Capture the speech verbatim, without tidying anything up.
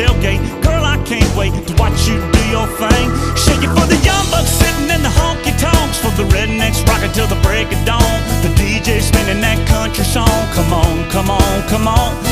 tailgate. Girl, I can't wait to watch you do your thing. Shake it for the young bucks sitting in the honky tonks, for the rednecks rocking till the break of dawn. The D J spinning that country song. Come on, come on, come on.